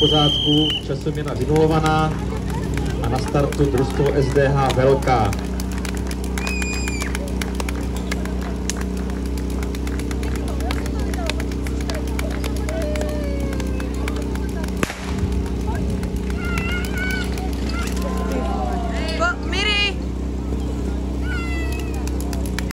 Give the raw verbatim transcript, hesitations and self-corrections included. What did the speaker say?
pořádku, časoměna vynulovaná a na startu družstvo S D H Velká.